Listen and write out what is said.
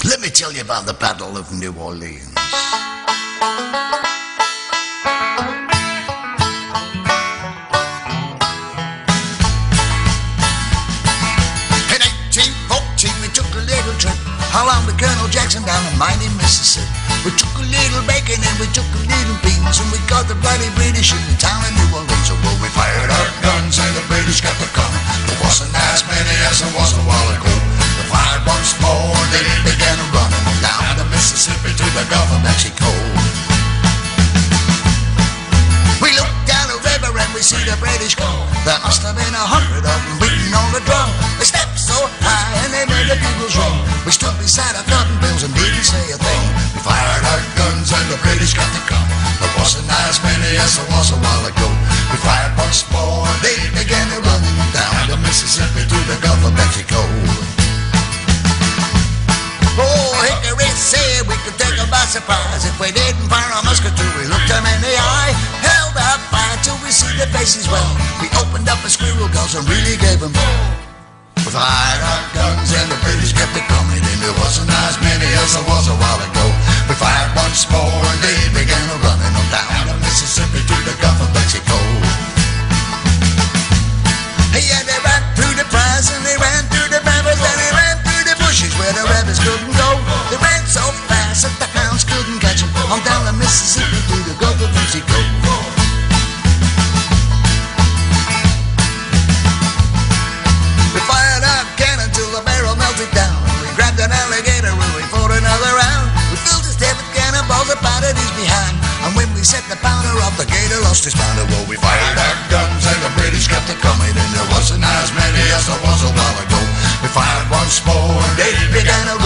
Let me tell you about the Battle of New Orleans. In 1814 we took a little trip along with Colonel Jackson down the mighty Mississippi. We took a little bacon and we took a little beans, and we got the bloody British in the town of New Orleans. So well, we fired our guns and the British got the coming. There wasn't as many as there was a while ago. We fired once more and they began running down the Mississippi to the Gulf of Mexico. We looked down the river and we see the British go. There must have been 100 of them beating on the drum. They stepped so high and they made the bugles ring. We stood beside our cotton bills and didn't say a thing. We fired our guns and the British got to come. There wasn't as many as there was a while ago. We fired once more and they began to run down the Mississippi to the Gulf of Mexico. Oh, Hickory said we could take them by surprise if we didn't fire our musketry. We looked them in the eye, held our fire till we see their faces well. We opened up a squirrel guns and really gave them all. We fired our guns and the British kept it coming, and there wasn't as many as there was a while ago. We fired once more and they began running them down the Mississippi to the Gulf of Mexico. Yeah, they ran through the prize and they ran through the brambles and they ran through the bushes where the rabbits couldn't go. They ran so fast that the hounds couldn't catch them, on down the Mississippi to the Gulf of Mexico. We fired our cannon till the barrel melted down. We grabbed an alligator and we fought another round. We filled his head with cannonballs and powdered his behind. And when we set the powder off, the gator lost his pounder. Well, we fired our guns and the British kept it coming, and there wasn't as many as there was a while ago. We fired once more and they began to